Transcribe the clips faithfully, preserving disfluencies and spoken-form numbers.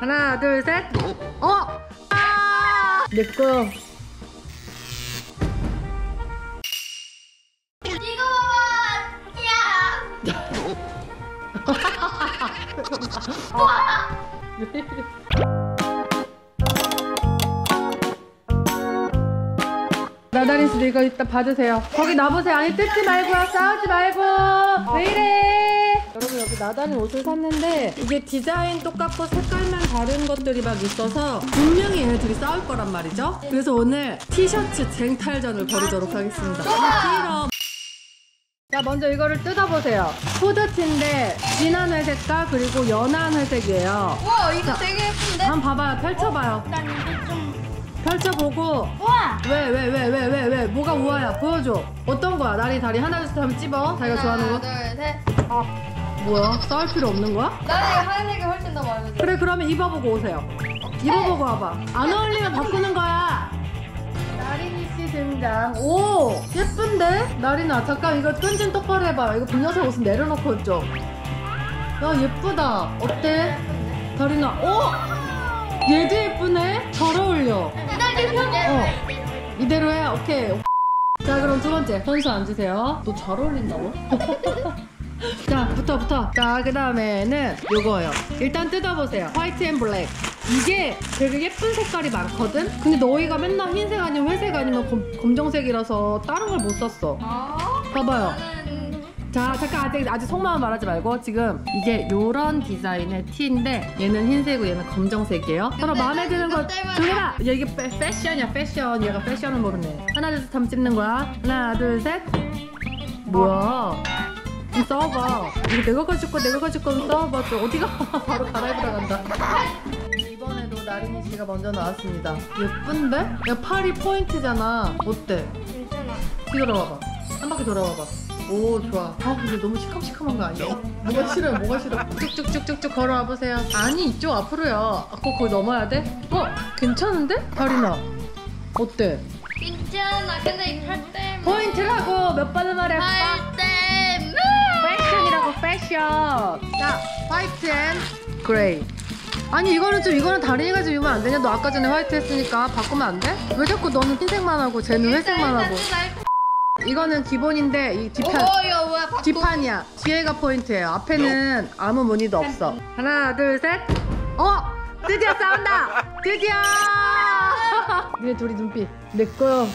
하나 둘 셋. 어! 아! 내 거. 이거 야. 나다린 씨도 이거 이따 받으세요. 거기 놔보세요. 아니 뜯지 말고요. 싸우지 말고. 왜 이래? 여러분 여기 나다린 옷을 샀는데 이게 디자인 똑같고 색깔만 다른 것들이 막 있어서 분명히 얘네 둘이 싸울 거란 말이죠. 그래서 오늘 티셔츠 쟁탈전을 벌이도록 하겠습니다. 싫어. 자 먼저 이거를 뜯어보세요. 후드티인데 진한 회색깔 그리고 연한 회색이에요. 와 이거 되게 예쁜데? 한번 봐봐요. 펼쳐봐요. 일단 이거 좀 펼쳐보고. 우와! 왜 왜 왜 왜 왜 왜 뭐가 우아야? 보여줘. 어떤 거야? 나리 다리 하나 둘 셋 하면 찝어. 자기가 좋아하는 거. 하나 둘셋. 뭐야? 싸울 필요 없는 거야? 나는 하얀색이 훨씬 더 마음에 들어. 그래 그러면 입어보고 오세요. 입어보고 와봐. 안 어울리면 바꾸는 거야. 나린이 씨 등장. 오 예쁜데? 나린아 잠깐 이거 끈좀 똑바로 해봐요. 이거 분녀색 옷은 내려놓고 있죠? 야 예쁘다. 어때? 다린아. 오! 얘도 예쁘네? 잘 어울려. 어. 이대로 해? 오케이. 자 그럼 두 번째 선수 앉으세요. 너 잘 어울린다고? 자 붙어 붙어. 자 그 다음에는 요거예요. 일단 뜯어보세요. 화이트 앤 블랙. 이게 되게 예쁜 색깔이 많거든? 근데 너희가 맨날 흰색 아니면 회색 아니면 검, 검정색이라서 다른 걸 못 샀어. 봐봐요. 자 잠깐 아직 아직 속마음 말하지 말고 지금 이게 요런 디자인의 티인데 얘는 흰색이고 얘는 검정색이에요. 서로 마음에 드는 거 들어봐. 이게 패, 패션이야 패션. 얘가 패션을 모르네. 하나 둘 셋 하면 찝는 거야. 하나 둘 셋. 뭐야 좀 싸워봐. 이거 내가 가질 거 내가 가질 거면 싸워봐. 또 어디가 바로 갈아입으러 간다. 이번에도 나린이 씨가 먼저 나왔습니다. 예쁜데? 야 팔이 포인트잖아. 어때? 괜찮아. 뒤돌아봐봐. 한 바퀴 돌아봐봐. 오 좋아. 아 근데 너무 시큼시큼한 거 아니야? 뭐가 싫어요 뭐가 싫어. 쭉쭉쭉쭉쭉 걸어와 보세요. 아니 이쪽 앞으로요. 아, 거, 거기 넘어야 돼? 어? 괜찮은데? 다리나 어때? 괜찮아. 근데 이 팔 때문에. 포인트라고 몇 번을 말해. 팔 때문에. 패션이라고 패션. 자 화이트 앤 그레이. 아니 이거는 좀 이거는 다린이가 좀 입으면 안 되냐? 너 아까 전에 화이트 했으니까 바꾸면 안 돼? 왜 자꾸 너는 흰색만 하고 쟤는 회색만 하고. 이거는 기본인데 이 뒷판 어, 이거 뭐야? 바꿔. 뒷판이야. 뒤에가 포인트예요. 앞에는 아무 무늬도 없어. 하나 둘 셋. 어 드디어 싸운다. 드디어. 니네 둘이 눈빛 내 거요.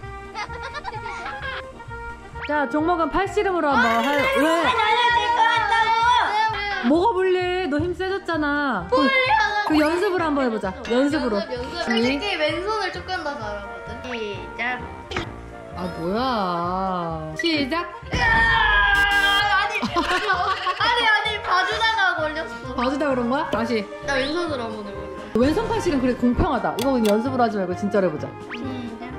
자 종목은 팔씨름으로 한번 할. 왜? 뭐가 불리? 너 힘 세졌잖아. 그, 그 연습을 한번 해보자. 연습으로. 연습 연습. 솔직히 왼손을 조금 더 잘하거든. 시작. 아 뭐야. 시작. 아니 아니 아니 봐주다가 걸렸어. 봐주다 그런 거야? 다시. 나 왼손으로 한번 해볼게. 왼손 팔씨름 그래 공평하다. 이거 그냥 연습을 하지 말고 진짜로 해보자. 시작.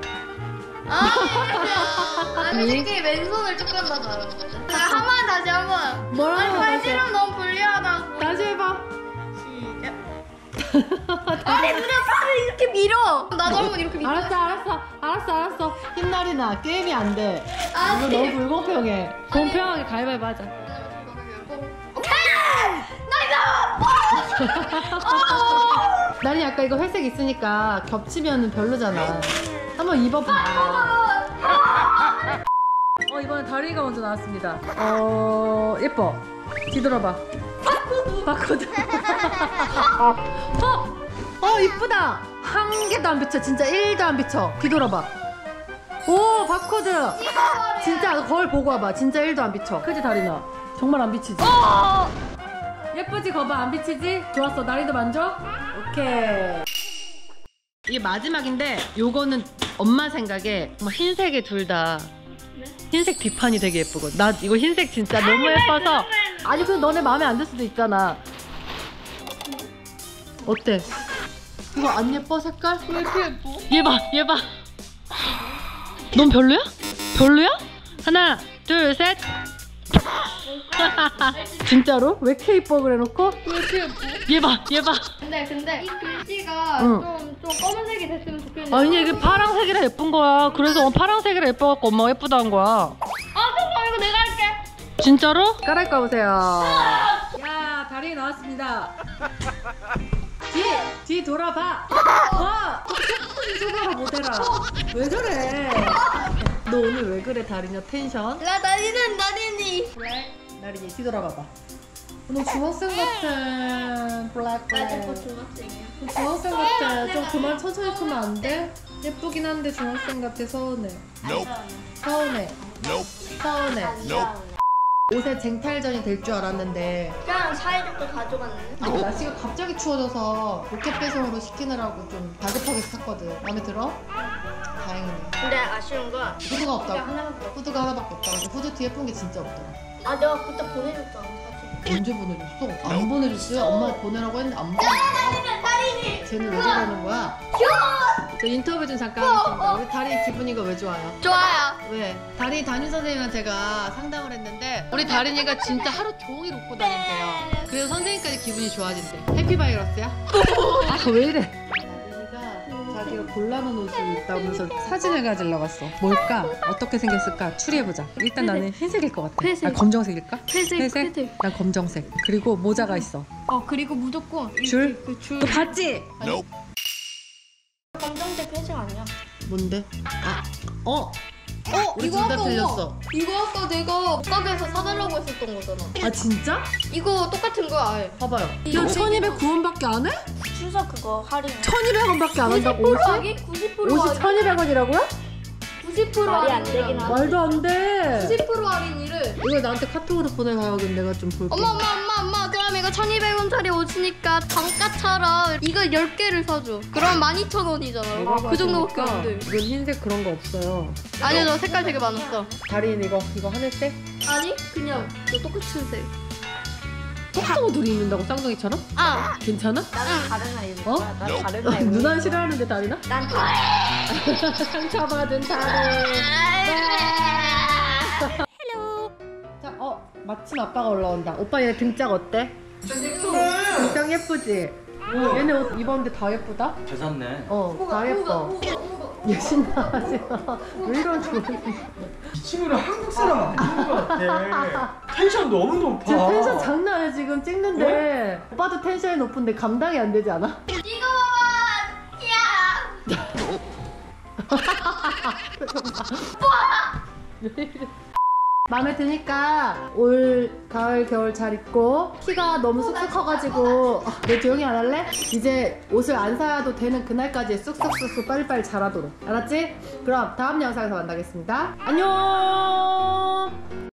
아니 아니 솔직히 왼손을 조금 더 잘하거든. 자 한 번 다시 한 번. 뭐라고? 아니 팔씨름 너무 불리하다고. 다시 해봐. 시작. 아니 누나 팔을 이렇게 밀어. 나도 한번 이렇게 밀어. 알았어 알았어 알았어 알았어. 힘날이나 게임이 안 돼. 아니. 이거 너무 불공평해. 공평하게 가위바위보 하자. 나는 약간 이거 회색 있으니까 겹치면 별로잖아. 한번 입어봐. 어 이번엔 다리가 먼저 나왔습니다. 어 예뻐. 뒤돌아봐. 바코드. 어? 어 이쁘다. 한 개도 안 비쳐. 진짜 일도 안 비쳐. 뒤돌아봐. 오 바코드. 진짜 거울 보고 와봐. 진짜 일도 안 비쳐. 그지 다리나? 정말 안 비치지? 예쁘지 거봐. 안 비치지? 좋았어. 나리도 만져? 오케이. 이게 마지막인데 요거는 엄마 생각에 정말 흰색에 둘 다 흰색 뒷판이 되게 예쁘거든. 나 이거 흰색 진짜 너무 예뻐서. 아니 근데 너네 마음에 안 들 수도 있잖아. 어때? 이거 안 예뻐 색깔? 왜 이렇게 예뻐? 얘 봐, 얘 봐. 넌 별로야? 별로야? 하나, 둘, 셋. 진짜로? 왜 이렇게 예뻐 그래놓고? 왜 이렇게 예뻐? 얘 봐, 얘 봐. 근데 근데 이 글씨가 응. 좀, 좀 검은색이 됐으면 좋겠는데. 아니 이게 파랑색이라 예쁜 거야. 그래서 파랑색이라 예뻐갖고 엄마가 예쁘다 한 거야. 아 잠깐 이거 내가 할게. 진짜로? 깔아입고 보세요. 야 다리 나왔습니다. 뒤! 뒤 돌아봐! 와! 쳐봐라 모델아. 왜 그래? 너 오늘 왜 그래 다리냐 텐션? 나 나리는 나리니. 그래? 나린이 뒤 돌아봐봐. 너 중학생 같아. 블랙 나 블랙. 자꾸 중학생이야. 중학생 같아. 좀 그만 천천히 크면 안 돼? 예쁘긴 한데 중학생 같아. 서운해. 서운해. 서운해. 옷에 쟁탈전이 될 줄 알았는데 그냥 사이좋게 가져갔네. 아니, 날씨가 갑자기 추워져서 로켓 배송으로 시키느라고 좀 다급하게 샀거든. 마음에 들어? 다행이네. 근데 아쉬운 건 후드가 없다고? 하나밖에 없어. 후드가 하나밖에 없다고. 근데 후드 뒤에 예쁜 게 진짜 없더라. 아 내가 그때 보내줬잖아 사진. 언제 보내줬어? 안 보내줬어요? 엄마 보내라고 했는데 안 보내줬어. 다리니. 쟤는 왜 저러는 거야? 저 인터뷰 좀 잠깐 하겠습니다. 우리 다리 기분이가 왜 좋아요? 좋아요. 왜? 다리 담임 선생님이랑 제가 상담을 했는데 우리 다린이가 진짜 하루 종일 웃고 다닌대요. 그래서 선생님까지 기분이 좋아진대. 해피바이러스야? 아 왜 이래? 다린이가 자기가 골라놓은 옷이 있다면서 사진을 가지러 갔어. 뭘까? 어떻게 생겼을까? 추리해보자. 일단 나는 흰색일 것 같아. 회색. 아, 검정색일까? 회색, 회색? 회색. 난 검정색. 그리고 모자가 있어. 어 그리고 무조건 줄? 그 줄. 너 봤지? 검정색 회색 아니야? 뭔데? 아, 어? 어 우리 둘 다 틀렸어. 이거 아까 내가 옷가게에서 사달라고 했었던 거잖아. 아 진짜? 이거 똑같은 거야. 아예. 봐봐요. 이거 너 천이백구 원밖에 안 해? 추석 그거 할인. 천이백 원밖에 안 한다고 옷이? 하기? 구십 퍼센트 옷이 할인. 천이백 원이라고요? 구십 퍼센트 말이 안 할인. 되긴 하네. 말도 안 돼. 구십 퍼센트 할인이를. 이거 나한테 카톡으로 보내봐야겠네. 내가 좀 볼게. 엄마 엄마 엄마 엄마 그럼 이거 천이백 원짜리 옷이니까 단가처럼 이거 열 개를 사줘. 그럼 만 이천 원이잖아. 그 정도밖에 안 돼. 이건 흰색 그런 거 없어요. 아니요 저 색깔 되게 많았어. 다린 이거 이거 하늘색? 아니 그냥 저 똑같은 색. 똑같은 거 둘이 입는다고 쌍둥이처럼? 아 괜찮아? 나는 다른 아이 입을 어? 거야. 난 다른 아이 입을 누나 싫어하는데 다리나? 난 다. 상처받은 다리. 자, 어 마침 아빠가 올라온다. 오빠 얘 등짝 어때? 등짝 예쁘지? 얘네 옷 입었는데 다 예쁘다? 잘 샀네. 어, 다 예뻐. 얘 신나하지 마. 왜 이런 좋은 이 친구는 한국 사람 아닌 것 같아. 텐션 너무 높아. 지금 텐션 장난 아니야 지금 찍는데. 오빠도 텐션이 높은데 감당이 안 되지 않아? 이거 봐봐. 야. 마음에 드니까 올 가을 겨울 잘 입고 키가 너무 쑥쑥 커가지고 아, 너 조용히 안 할래? 이제 옷을 안 사도 되는 그날까지 쑥쑥쑥쑥 빨리빨리 자라도록 알았지? 그럼 다음 영상에서 만나겠습니다. 안녕.